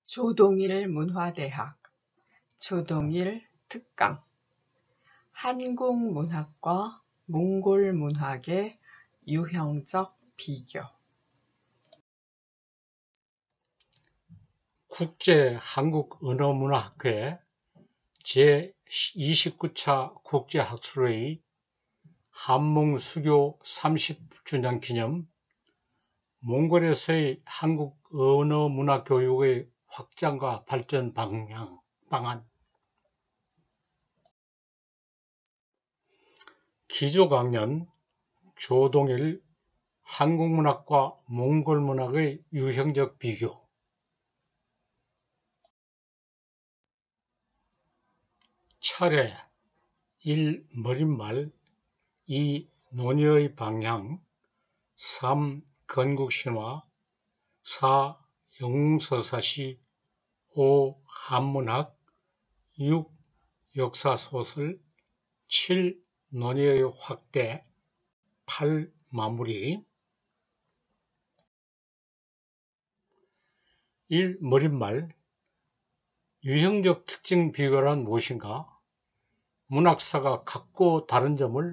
조동일 문화대학 조동일 특강 한국문학과 몽골문학의 유형적 비교 국제한국언어문학회 제29차 국제학술회의 한몽수교 30주년 기념 몽골에서의 한국 언어문화 교육의 확장과 발전 방안 기조강연 조동일 한국문학과 몽골문학의 유형적 비교 차례 1. 머릿말 2. 논의의 방향 3. 건국신화 4. 영웅서사시 5. 한문학 6. 역사소설 7. 논의의 확대 8. 마무리 1. 머릿말 유형적 특징 비교란 무엇인가? 문학사가 각고 다른 점을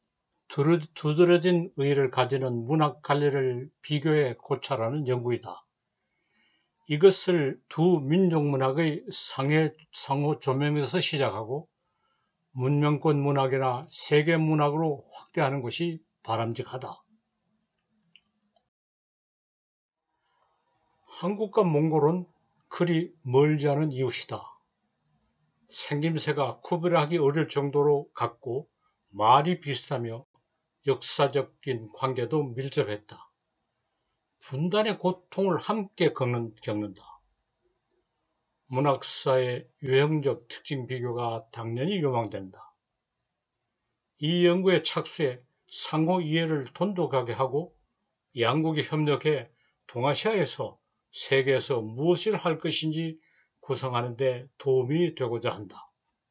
두드러진 의의를 가지는 문학 갈래를 비교해 고찰하는 연구이다. 이것을 두 민족문학의 상호 조명에서 시작하고 문명권 문학이나 세계문학으로 확대하는 것이 바람직하다. 한국과 몽골은 그리 멀지 않은 이웃이다. 생김새가 구별하기 어려울 정도로 같고 말이 비슷하며 역사적인 관계도 밀접했다. 분단의 고통을 함께 겪는다. 문학사의 유형적 특징 비교가 당연히 요망된다. 이 연구의 착수에 상호 이해를 돈독하게 하고 양국이 협력해 동아시아에서 세계에서 무엇을 할 것인지 구성하는 데 도움이 되고자 한다.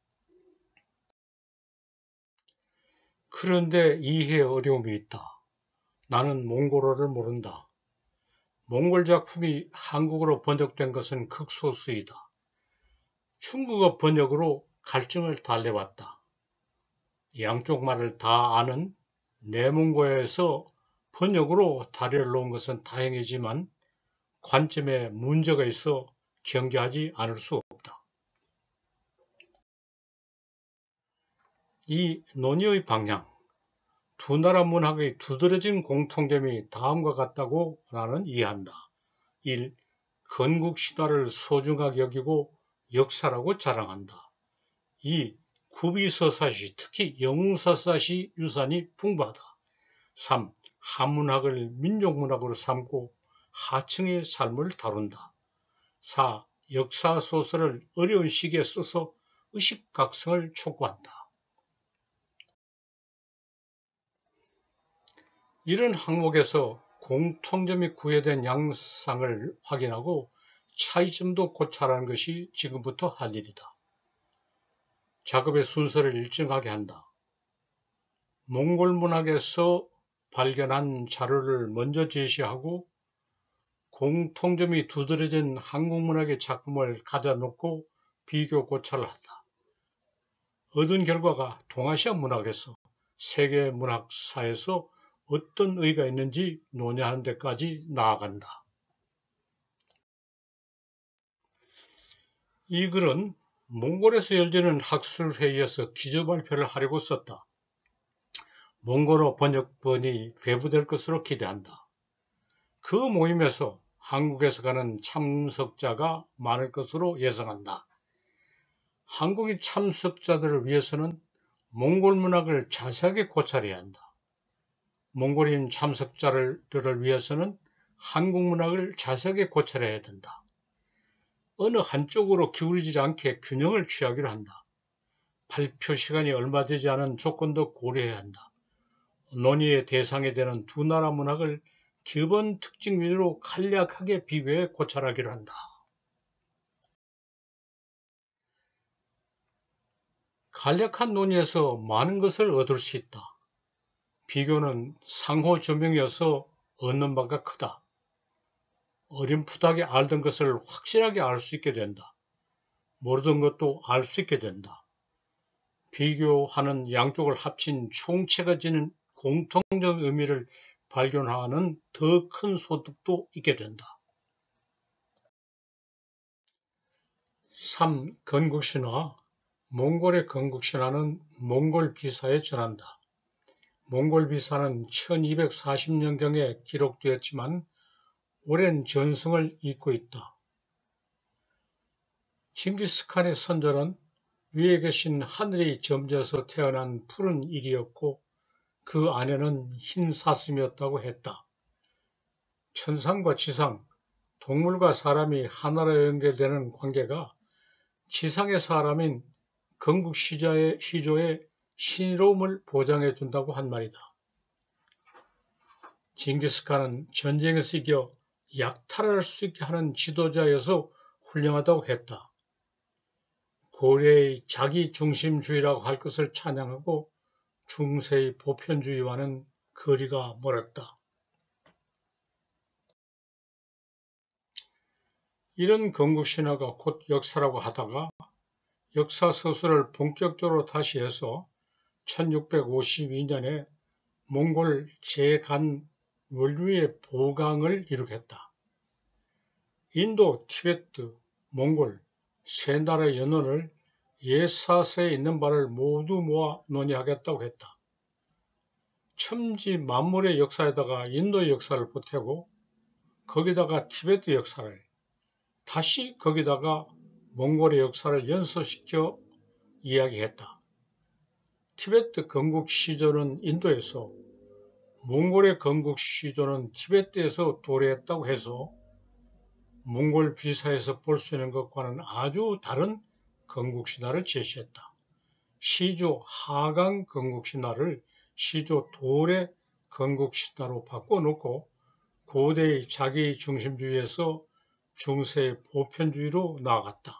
그런데 이해 어려움이 있다. 나는 몽골어를 모른다. 몽골 작품이 한국어로 번역된 것은 극소수이다. 중국어 번역으로 갈증을 달래왔다. 양쪽 말을 다 아는 내몽고에서 번역으로 다리를 놓은 것은 다행이지만 관점에 문제가 있어 경계하지 않을 수 없다. 이 논의의 방향, 두 나라 문학의 두드러진 공통점이 다음과 같다고 나는 이해한다. 1. 건국신화를 소중하게 여기고 역사라고 자랑한다. 2. 구비서사시, 특히 영웅서사시 유산이 풍부하다. 3. 한문학을 민족문학으로 삼고 하층의 삶을 다룬다. 4. 역사소설을 어려운 시기에 써서 의식각성을 촉구한다. 이런 항목에서 공통점이 구애된 양상을 확인하고 차이점도 고찰하는 것이 지금부터 할 일이다. 작업의 순서를 일정하게 한다. 몽골 문학에서 발견한 자료를 먼저 제시하고 공통점이 두드러진 한국 문학의 작품을 가져놓고 비교 고찰을 한다. 얻은 결과가 동아시아 문학에서 세계 문학사에서 어떤 의의가 있는지 논의하는 데까지 나아간다. 이 글은 몽골에서 열리는 학술회의에서 기조발표를 하려고 썼다. 몽골어 번역본이 배부될 것으로 기대한다. 그 모임에서 한국에서 가는 참석자가 많을 것으로 예상한다. 한국인 참석자들을 위해서는 몽골 문학을 자세하게 고찰해야 한다. 몽골인 참석자들을 위해서는 한국 문학을 자세하게 고찰해야 된다. 어느 한쪽으로 기울이지 않게 균형을 취하기로 한다. 발표 시간이 얼마 되지 않은 조건도 고려해야 한다. 논의의 대상이 되는 두 나라 문학을 기본 특징 위주로 간략하게 비교해 고찰하기로 한다. 간략한 논의에서 많은 것을 얻을 수 있다. 비교는 상호 조명이어서 얻는 바가 크다. 어렴풋하게 알던 것을 확실하게 알 수 있게 된다. 모르던 것도 알 수 있게 된다. 비교하는 양쪽을 합친 총체가 지닌 공통적 의미를 발견하는 더 큰 소득도 있게 된다. 3. 건국신화. 몽골의 건국신화는 몽골 비사에 전한다. 몽골 비사는 1240년경에 기록되었지만 오랜 전승을 잇고 있다. 징기스칸의 선조는 위에 계신 하늘이 점져서 태어난 푸른 일이었고 그 안에는 흰 사슴이었다고 했다. 천상과 지상, 동물과 사람이 하나로 연결되는 관계가 지상의 사람인 건국시조의 신이로움을 보장해 준다고 한 말이다. 징기스칸은 전쟁에서 이겨 약탈할 수 있게 하는 지도자여서 훌륭하다고 했다. 고려의 자기중심주의라고 할 것을 찬양하고 중세의 보편주의와는 거리가 멀었다. 이런 건국신화가 곧 역사라고 하다가 역사서술을 본격적으로 다시 해서 1652년에 몽골 제간 원류의 보강을 이루겠다. 인도, 티베트, 몽골 세 나라의 연원을 옛사서에 있는 바를 모두 모아 논의하겠다고 했다. 첨지 만물의 역사에다가 인도의 역사를 보태고 거기다가 티베트 역사를 다시 거기다가 몽골의 역사를 연소시켜 이야기했다. 티베트 건국 시조는 인도에서, 몽골의 건국 시조는 티베트에서 도래했다고 해서 몽골 비사에서 볼 수 있는 것과는 아주 다른 건국신화를 제시했다. 시조 하강 건국신화를 시조 도래 건국신화로 바꿔놓고 고대의 자기중심주의에서 중세의 보편주의로 나아갔다.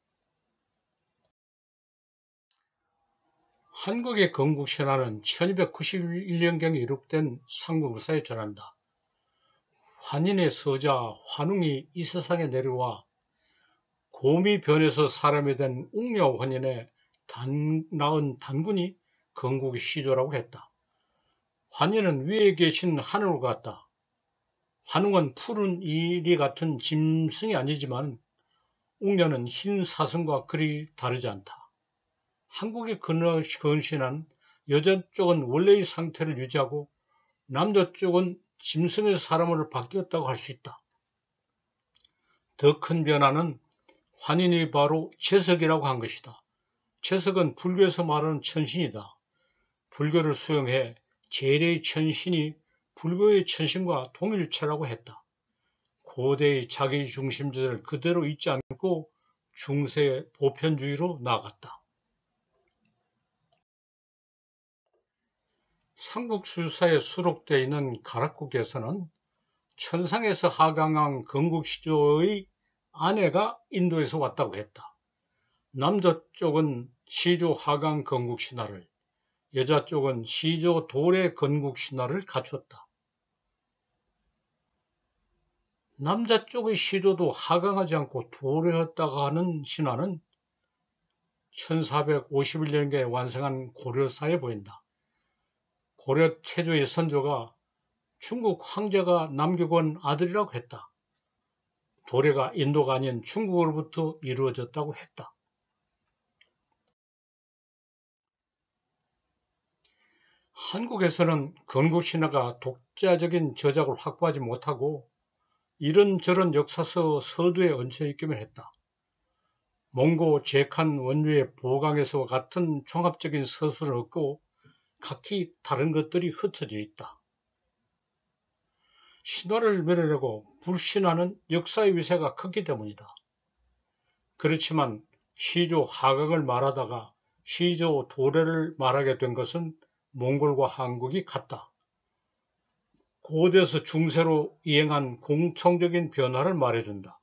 한국의 건국신화는 1291년경에 이룩된 삼국사에 전한다. 환인의 서자 환웅이 이 세상에 내려와 곰이 변해서 사람이 된 웅녀 환인의 낳은 단군이 건국의 시조라고 했다. 환인은 위에 계신 하늘과 같다. 환웅은 푸른 이리 같은 짐승이 아니지만 웅녀는 흰 사슴과 그리 다르지 않다. 한국의 건신한 여자 쪽은 원래의 상태를 유지하고 남자 쪽은 짐승에서 사람으로 바뀌었다고 할 수 있다. 더 큰 변화는 환인이 바로 재석이라고 한 것이다. 재석은 불교에서 말하는 천신이다. 불교를 수용해 재래의 천신이 불교의 천신과 동일체라고 했다. 고대의 자기중심주의를 그대로 잊지 않고 중세의 보편주의로 나아갔다. 삼국수사에 수록되어 있는 가락국에서는 천상에서 하강한 건국시조의 아내가 인도에서 왔다고 했다. 남자 쪽은 시조 하강 건국신화를, 여자 쪽은 시조 도래 건국신화를 갖췄다. 남자 쪽의 시조도 하강하지 않고 도래했다고 하는 신화는 1451년경에 완성한 고려사에 보인다. 고려 태조의 선조가 중국 황제가 남겨온 아들이라고 했다. 도래가 인도가 아닌 중국으로부터 이루어졌다고 했다. 한국에서는 건국신화가 독자적인 저작을 확보하지 못하고 이런저런 역사서 서두에 얹혀있기만 했다. 몽고 제칸 원류의 보강에서와 같은 종합적인 서술은 없고 각기 다른 것들이 흩어져 있다. 신화를 밀어내고 불신화는 역사의 위세가 크기 때문이다. 그렇지만 시조 하강을 말하다가 시조 도래를 말하게 된 것은 몽골과 한국이 같다. 고대에서 중세로 이행한 공통적인 변화를 말해준다.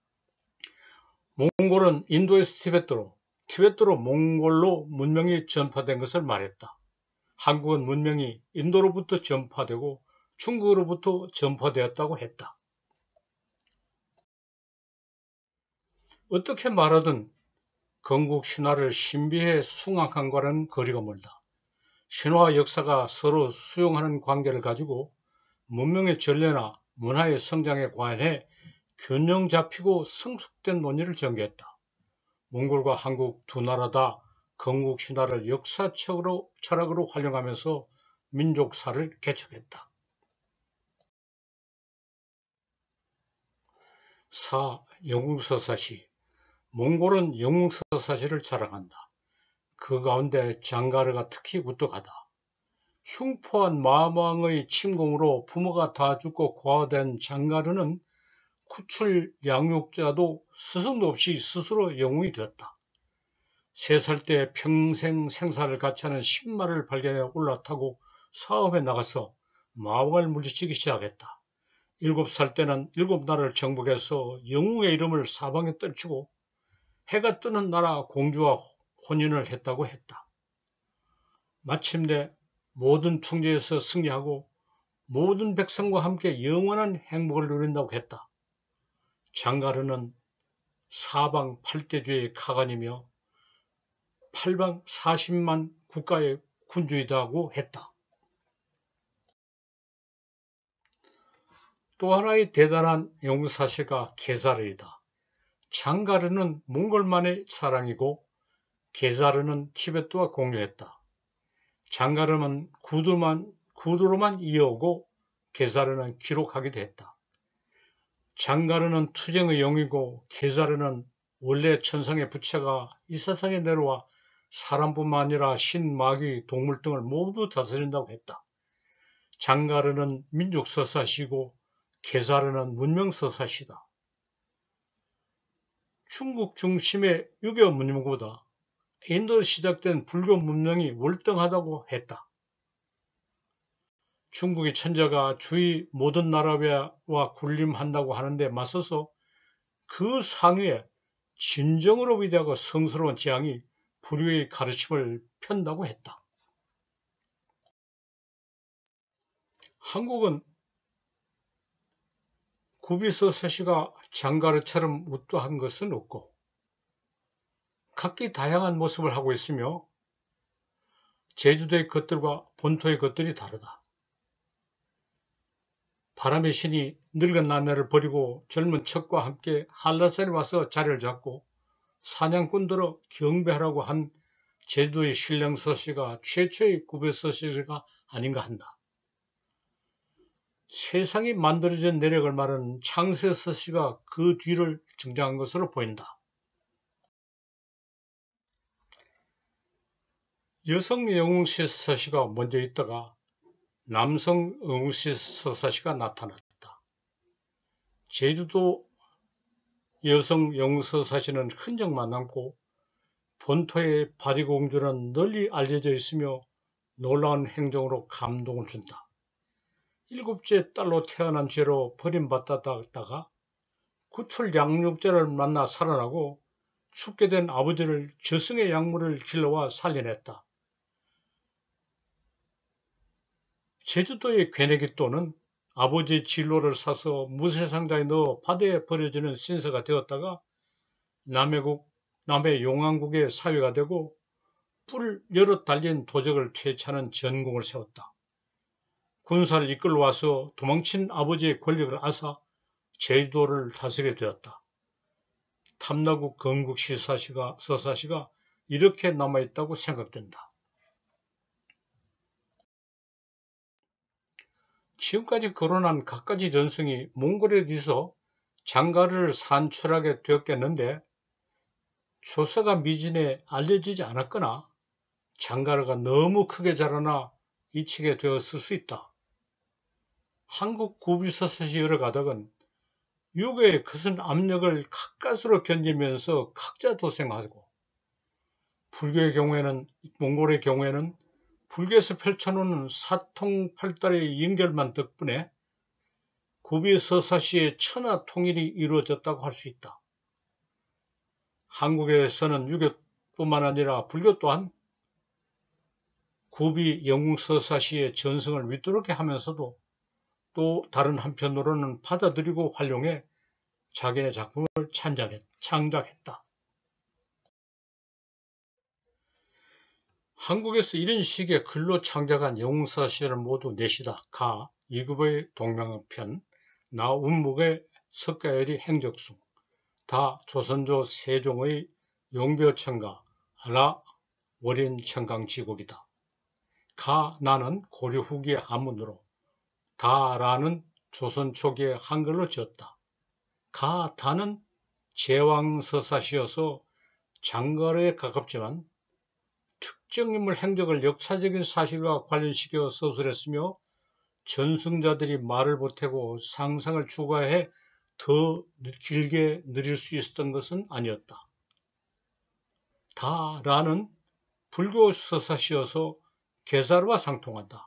몽골은 인도에서 티베트로, 티베트로 몽골로 문명이 전파된 것을 말했다. 한국은 문명이 인도로부터 전파되고 중국으로부터 전파되었다고 했다. 어떻게 말하든 건국 신화를 신비해 숭앙한 거리가 멀다. 신화와 역사가 서로 수용하는 관계를 가지고 문명의 전례나 문화의 성장에 관해 균형 잡히고 성숙된 논의를 전개했다. 몽골과 한국 두 나라 다 건국 신화를 역사적으로 철학으로 활용하면서 민족사를 개척했다. 4. 영웅서사시. 몽골은 영웅서사시를 자랑한다. 그 가운데 장가르가 특히 우뚝하다. 흉포한 마왕의 침공으로 부모가 다 죽고 고아된 장가르는 구출 양육자도 스승도 없이 스스로 영웅이 되었다. 3살 때 평생 생사를 같이 하는 신마를 발견해 올라타고 사업에 나가서 마왕을 물리치기 시작했다. 7살 때는 7나라를 정복해서 영웅의 이름을 사방에 떨치고 해가 뜨는 나라 공주와 혼인을 했다고 했다. 마침내 모든 퉁제에서 승리하고 모든 백성과 함께 영원한 행복을 누린다고 했다. 장가르는 사방 8대주의 카간이며 8방 40만 국가의 군주이다고 했다. 또 하나의 대단한 영웅사시가 게자르이다. 장가르는 몽골만의 사랑이고 게자르는 티베트와 공유했다. 장가르는 구두로만 이어오고 게자르는 기록하기도 했다. 장가르는 투쟁의 영이고 게자르는 원래 천상의 부처가 이 세상에 내려와 사람뿐만 아니라 신, 마귀, 동물 등을 모두 다스린다고 했다. 장가르는 민족서사시고 게자르는 문명서사시다. 중국 중심의 유교 문명보다 인도로 시작된 불교 문명이 월등하다고 했다. 중국의 천자가 주위 모든 나라와 군림한다고 하는데 맞서서 그 상위에 진정으로 위대하고 성스러운 재앙이 불교의 가르침을 편다고 했다. 한국은 구비서사시가 장가르처럼 우뚜한 것은 없고 각기 다양한 모습을 하고 있으며 제주도의 것들과 본토의 것들이 다르다. 바람의 신이 늙은 나날을 버리고 젊은 척과 함께 한라산에 와서 자리를 잡고 사냥꾼들을 경배하라고 한 제주도의 신령서시가 최초의 구비서시가 아닌가 한다. 세상이 만들어진 내력을 말하는 창세서시가 그 뒤를 등장한 것으로 보인다. 여성 영웅서사시가 먼저 있다가 남성 영웅서사시가 나타났다. 제주도 여성 영웅서사시는 흔적만 남고 본토의 바리공주는 널리 알려져 있으며 놀라운 행동으로 감동을 준다. 7째 딸로 태어난 죄로 버림받았다가 구출 양육자를 만나 살아나고 죽게 된 아버지를 저승의 약물을 길러와 살려냈다. 제주도의 괴내기또는 아버지의 진로를 사서 무쇠상자에 넣어 바다에 버려지는 신세가 되었다가 남해 용왕국의 사위가 되고 뿔 여럿 달린 도적을 퇴치하는 전공을 세웠다. 군사를 이끌러 와서 도망친 아버지의 권력을 앗아 제주도를 다스리게 되었다. 탐나국 건국시 서사시가 이렇게 남아있다고 생각된다. 지금까지 거론한 갖가지 전승이 몽골에 어디서 장가르를 산출하게 되었겠는데 조사가 미진에 알려지지 않았거나 장가르가 너무 크게 자라나 잊히게 되었을 수 있다. 한국 구비서사시 여러 가닥은 유교의 거센 압력을 가까스로 견디면서 각자 도생하고 몽골의 경우에는 불교에서 펼쳐놓는 사통팔달의 연결만 덕분에 구비서사시의 천하 통일이 이루어졌다고 할 수 있다. 한국에서는 유교뿐만 아니라 불교 또한 구비 영웅서사시의 전승을 위태롭게 하면서도 또 다른 한편으로는 받아들이고 활용해 자기네 작품을 창작했다. 한국에서 이런 식의 글로 창작한 영웅사실을 모두 넷이다. 가, 이급의 동명편, 나 운묵의 석가열이 행적수, 다 조선조 세종의 용벼천가, 라 월인천강지곡이다. 가, 나는 고려 후기의 한문으로, 다, 라는 조선 초기의 한글로 지었다. 가, 다는 제왕서사시여서 장가에 가깝지만 특정 인물 행적을 역사적인 사실과 관련시켜 서술했으며 전승자들이 말을 보태고 상상을 추가해 더 길게 느릴 수 있었던 것은 아니었다. 다라는 불교 서사시여서 계사르와 상통한다.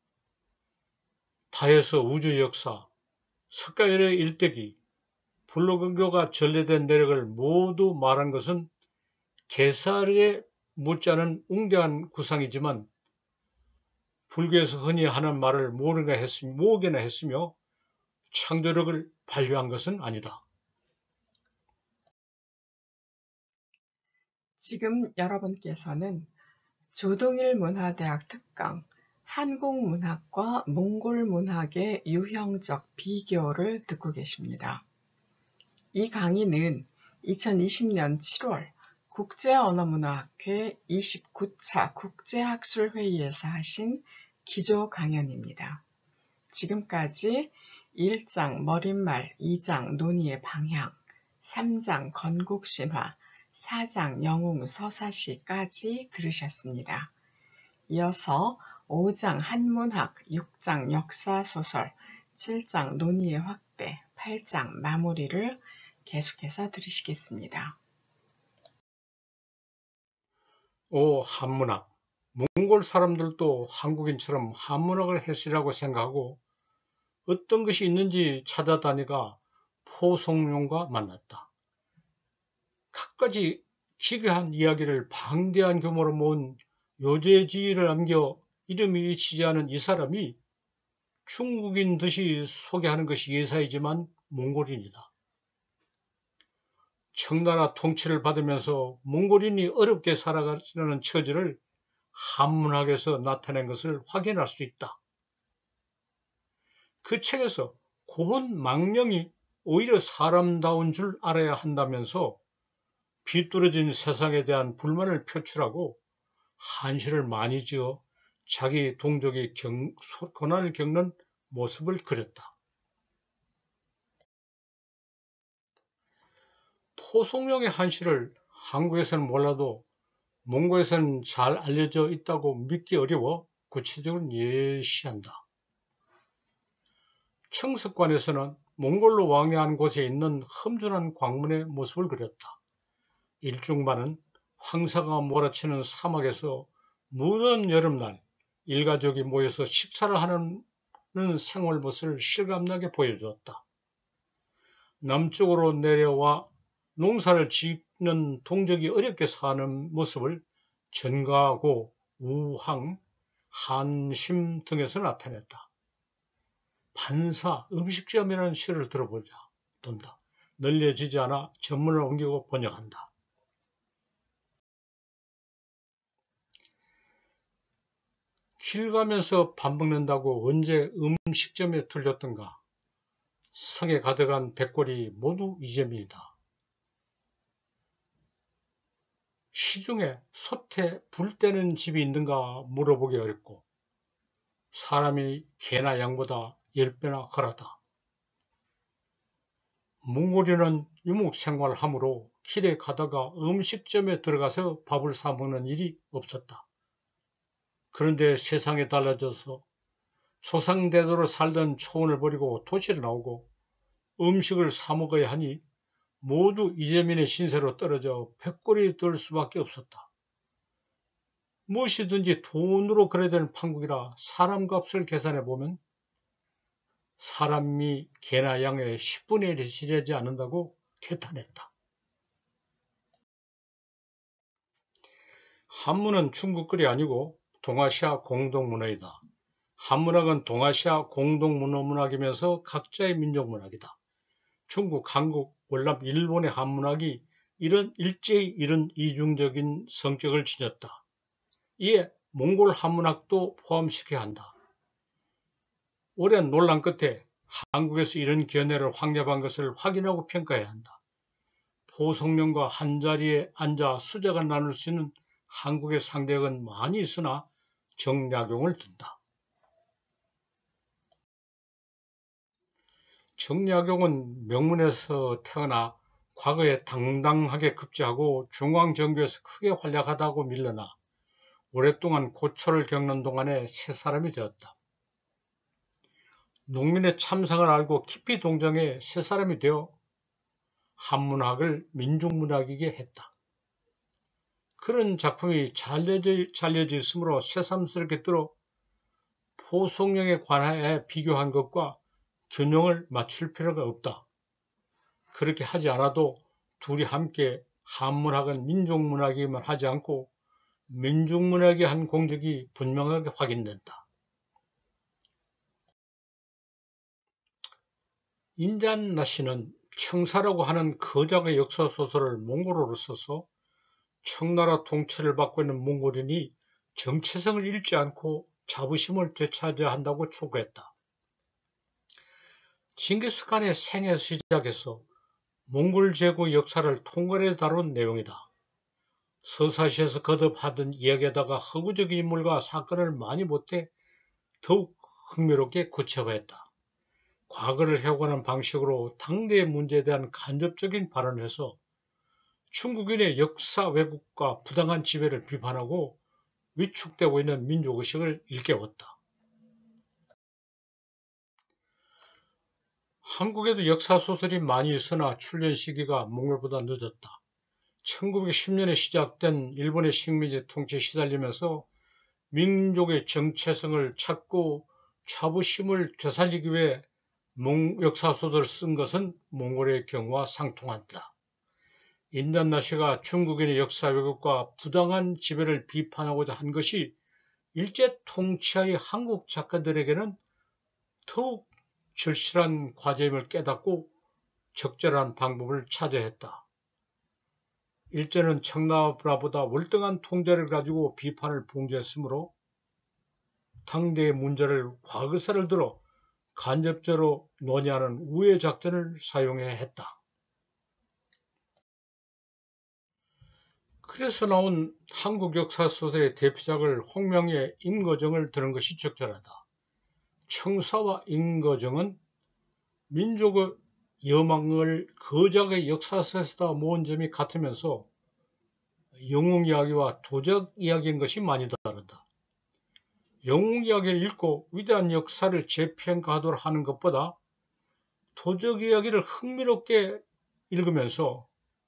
다에서 우주 역사, 석가열의 일대기, 불교가 전래된 내력을 모두 말한 것은 계사르에 못지않은 웅대한 구상이지만 불교에서 흔히 하는 말을 모으게나 했으며 창조력을 발휘한 것은 아니다. 지금 여러분께서는 조동일 문화대학 특강 한국문학과 몽골문학의 유형적 비교를 듣고 계십니다. 이 강의는 2020년 7월 국제언어문화학회 29차 국제학술회의에서 하신 기조 강연입니다. 지금까지 1장 머릿말, 2장 논의의 방향, 3장 건국신화, 4장 영웅서사시까지 들으셨습니다. 이어서 5장 한문학, 6장 역사소설, 7장 논의의 확대, 8장 마무리를 계속해서 들으시겠습니다. 한문학. 몽골 사람들도 한국인처럼 한문학을 했으리라고 생각하고 어떤 것이 있는지 찾아다니가 포송룡과 만났다. 갖가지 기괴한 이야기를 방대한 규모로 모은 요제지를 남겨 이름이 잊히지 않은 이 사람이 중국인 듯이 소개하는 것이 예사이지만 몽골인이다. 청나라 통치를 받으면서 몽골인이 어렵게 살아가려는 처지를 한문학에서 나타낸 것을 확인할 수 있다. 그 책에서 고운 망령이 오히려 사람다운 줄 알아야 한다면서 비뚤어진 세상에 대한 불만을 표출하고 한시를 많이 지어 자기 동족이 고난을 겪는 모습을 그렸다. 포송룡의 한시를 한국에서는 몰라도 몽골에서는 잘 알려져 있다고 믿기 어려워 구체적으로 예시한다. 청석관에서는 몽골로 왕래한 곳에 있는 험준한 광문의 모습을 그렸다. 일중반은 황사가 몰아치는 사막에서 무더운 여름날 일가족이 모여서 식사를 하는 생활 모습을 실감나게 보여주었다. 남쪽으로 내려와 농사를 짓는 동족이 어렵게 사는 모습을 전가고, 우항, 한심 등에서 나타냈다. 반사, 음식점이라는 시를 본다. 널려지지 않아 전문을 옮기고 번역한다. 길 가면서 밥 먹는다고 언제 음식점에 들렸던가. 성에 가득한 백골이 모두 이재민이다. 시중에 솥에 불 때는 집이 있는가 물어보기 어렵고 사람이 개나 양보다 10배나 헐하다. 몽골인은 유목생활하므로 길에 가다가 음식점에 들어가서 밥을 사 먹는 일이 없었다. 그런데 세상이 달라져서 조상대대로 살던 초원을 버리고 도시로 나오고 음식을 사 먹어야 하니 모두 이재민의 신세로 떨어져 백골이 될 수밖에 없었다. 무엇이든지 돈으로 거래야 되는 판국이라 사람값을 계산해보면 사람이 개나 양의 10분의 1이 지내지 않는다고 개탄했다. 한문은 중국글이 아니고 동아시아 공동문화이다. 한문학은 동아시아 공동문화이면서 각자의 민족문학이다. 중국, 한국, 월남, 일본의 한문학이 일제히 이런 이중적인 성격을 지녔다. 이에 몽골 한문학도 포함시켜야 한다. 오랜 논란 끝에 한국에서 이런 견해를 확립한 것을 확인하고 평가해야 한다. 포송령과 한자리에 앉아 수작을 나눌 수 있는 한국의 상대역은 많이 있으나 정약용을 둔다. 정약용은 명문에서 태어나 과거에 당당하게 급제하고 중앙정부에서 크게 활약하다고 밀려나 오랫동안 고초를 겪는 동안에 새 사람이 되었다. 농민의 참상을 알고 깊이 동정해 새 사람이 되어 한문학을 민중문학이게 했다. 그런 작품이 잘 알려져 있으므로 새삼스럽게 들어 포송령에 관하여 비교한 것과 균형을 맞출 필요가 없다. 그렇게 하지 않아도 둘이 함께 한문학은 민족문학이기만 하지 않고 민중문학이 한 공적이 분명하게 확인된다. 인잔나씨는 청사라고 하는 거장의 역사소설을 몽골어로 써서 청나라 통치를 받고 있는 몽골인이 정체성을 잃지 않고 자부심을 되찾아야 한다고 촉구했다. 징기스칸의 생에서 시작해서 몽골 제국 역사를 통괄해 다룬 내용이다. 서사시에서 거듭하던 이야기에다가 허구적인 인물과 사건을 많이 보태 더욱 흥미롭게 구체화했다. 과거를 해오가는 방식으로 당대의 문제에 대한 간접적인 발언을 해서 중국인의 역사 왜곡과 부당한 지배를 비판하고 위축되고 있는 민족의식을 일깨웠다. 한국에도 역사소설이 많이 있으나 출연 시기가 몽골보다 늦었다. 1910년에 시작된 일본의 식민지 통치에 시달리면서 민족의 정체성을 찾고 자부심을 되살리기 위해 역사소설을 쓴 것은 몽골의 경우와 상통한다. 인잔나씨가 중국인의 역사 왜곡과 부당한 지배를 비판하고자 한 것이 일제 통치하의 한국 작가들에게는 더욱 절실한 과제임을 깨닫고 적절한 방법을 찾아야 했다. 일제는 청나라보다 월등한 통제를 가지고 비판을 봉제했으므로 당대의 문제를 과거사를 들어 간접적으로 논의하는 우회 작전을 사용해야 했다. 그래서 나온 한국 역사소설의 대표작을 홍명의 임거정을 들은 것이 적절하다. 청사와 임거정은 민족의 여망을 거작의 역사서에서 모은 점이 같으면서 영웅이야기와 도적 이야기인 것이 많이 다르다. 영웅이야기를 읽고 위대한 역사를 재평가하도록 하는 것보다 도적 이야기를 흥미롭게 읽으면서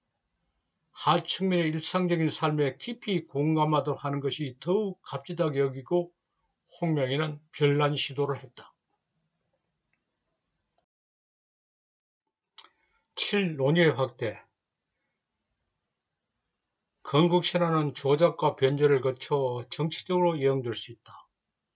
하층민의 일상적인 삶에 깊이 공감하도록 하는 것이 더욱 값지다고 여기고 홍명희는 별난 시도를 했다. 7. 논의의 확대. 건국신화는 조작과 변절을 거쳐 정치적으로 이용될 수 있다.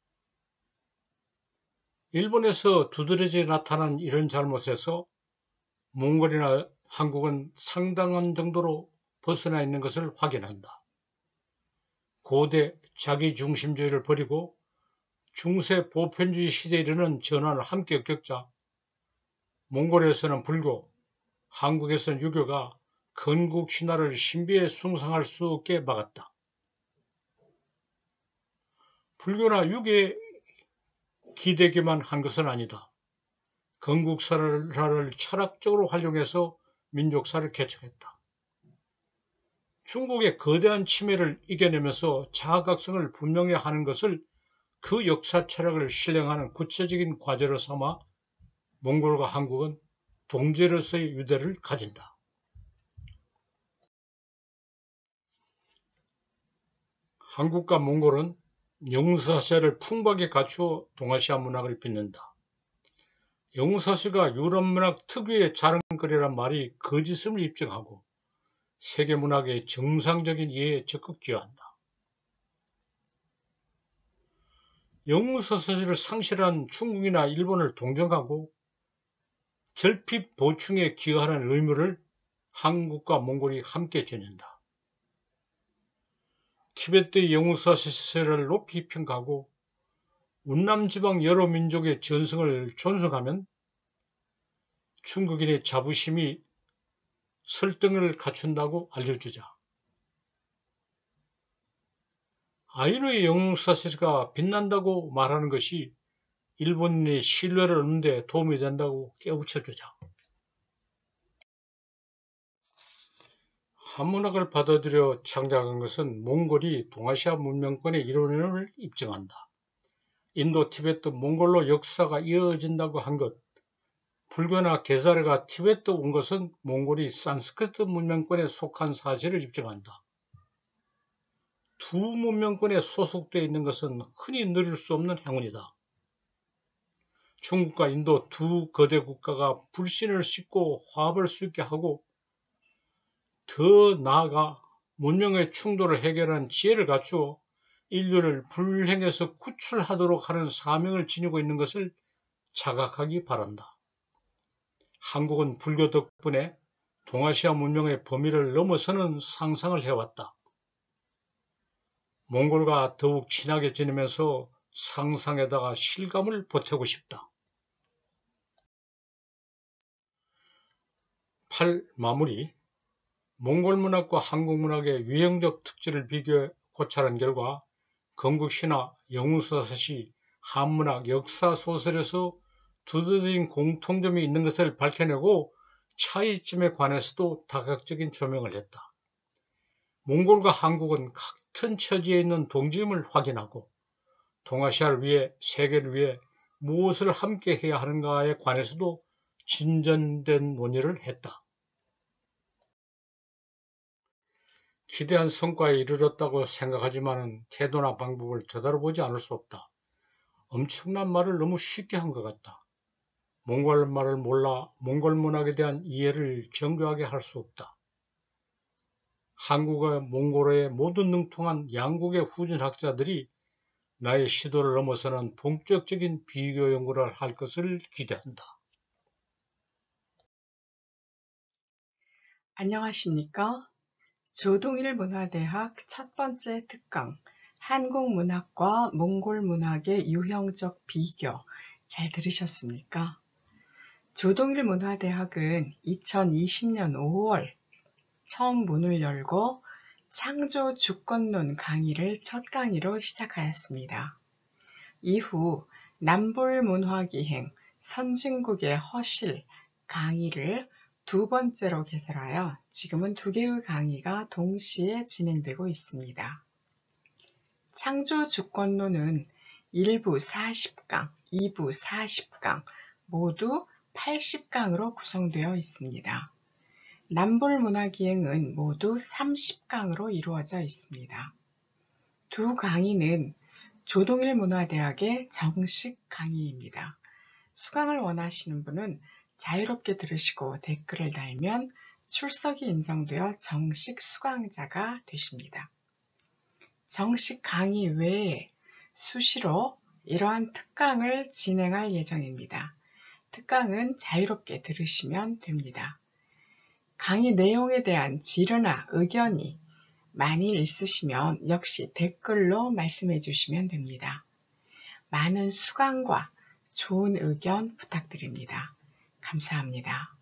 일본에서 두드러져 나타난 이런 잘못에서 몽골이나 한국은 상당한 정도로 벗어나 있는 것을 확인한다. 고대 자기중심주의를 버리고 중세 보편주의 시대에 이르는 전환을 함께 겪자 몽골에서는 불교, 한국에서는 유교가 건국신화를 신비에 숭상할 수 없게 막았다. 불교나 유교에 기대기만 한 것은 아니다. 건국사를 철학적으로 활용해서 민족사를 개척했다. 중국의 거대한 침해를 이겨내면서 자아각성을 분명히 하는 것을 그 역사 철학을 실행하는 구체적인 과제로 삼아 몽골과 한국은 동지로서의 유대를 가진다. 한국과 몽골은 영사시를 풍부하게 갖추어 동아시아 문학을 빚는다. 영사시가 유럽 문학 특유의 자랑거리란 말이 거짓임을 입증하고 세계 문학의 정상적인 이해에 적극 기여한다. 영웅서사시를 상실한 중국이나 일본을 동정하고 결핍 보충에 기여하는 의무를 한국과 몽골이 함께 지낸다. 티베트의 영웅사 시설을 높이 평가하고 운남지방 여러 민족의 전승을 존중하면 중국인의 자부심이 설득을 갖춘다고 알려주자. 아이누의 영웅사시가 빛난다고 말하는 것이 일본인의 신뢰를 얻는 데 도움이 된다고 깨우쳐주자. 한문학을 받아들여 창작한 것은 몽골이 동아시아 문명권의 일원임을 입증한다. 인도, 티베트, 몽골로 역사가 이어진다고 한 것, 불교나 게사르가 티베트 온 것은 몽골이 산스크리트 문명권에 속한 사실을 입증한다. 두 문명권에 소속되어 있는 것은 흔히 누릴 수 없는 행운이다. 중국과 인도 두 거대 국가가 불신을 씻고 화합할 수 있게 하고 더 나아가 문명의 충돌을 해결하는 지혜를 갖추어 인류를 불행에서 구출하도록 하는 사명을 지니고 있는 것을 자각하기 바란다. 한국은 불교 덕분에 동아시아 문명의 범위를 넘어서는 상상을 해왔다. 몽골과 더욱 친하게 지내면서 상상에다가 실감을 보태고 싶다. 8. 마무리. 몽골 문학과 한국 문학의 유형적 특질을 비교해 고찰한 결과 건국신화, 영웅사시, 한문학, 역사소설에서 두드러진 공통점이 있는 것을 밝혀내고 차이점에 관해서도 다각적인 조명을 했다. 몽골과 한국은 같은 처지에 있는 동지임을 확인하고 동아시아를 위해, 세계를 위해 무엇을 함께 해야 하는가에 관해서도 진전된 논의를 했다. 기대한 성과에 이르렀다고 생각하지만 태도나 방법을 되돌아보지 않을 수 없다. 엄청난 말을 너무 쉽게 한 것 같다. 몽골 말을 몰라 몽골 문학에 대한 이해를 정교하게 할 수 없다. 한국과 몽골어에 모두 능통한 양국의 후진학자들이 나의 시도를 넘어서는 본격적인 비교 연구를 할 것을 기대한다. 안녕하십니까? 조동일문화대학 첫 번째 특강 한국문학과 몽골문학의 유형적 비교 잘 들으셨습니까? 조동일문화대학은 2020년 5월 처음 문을 열고 창조 주권론 강의를 첫 강의로 시작하였습니다. 이후 남볼문화기행, 선진국의 허실 강의를 두 번째로 개설하여 지금은 두 개의 강의가 동시에 진행되고 있습니다. 창조 주권론은 1부 40강, 2부 40강, 모두 80강으로 구성되어 있습니다. 남볼문화기행은 모두 30강으로 이루어져 있습니다. 두 강의는 조동일문화대학의 정식 강의입니다. 수강을 원하시는 분은 자유롭게 들으시고 댓글을 달면 출석이 인정되어 정식 수강자가 되십니다. 정식 강의 외에 수시로 이러한 특강을 진행할 예정입니다. 특강은 자유롭게 들으시면 됩니다. 강의 내용에 대한 질의나 의견이 만일 있으시면 역시 댓글로 말씀해 주시면 됩니다. 많은 수강과 좋은 의견 부탁드립니다. 감사합니다.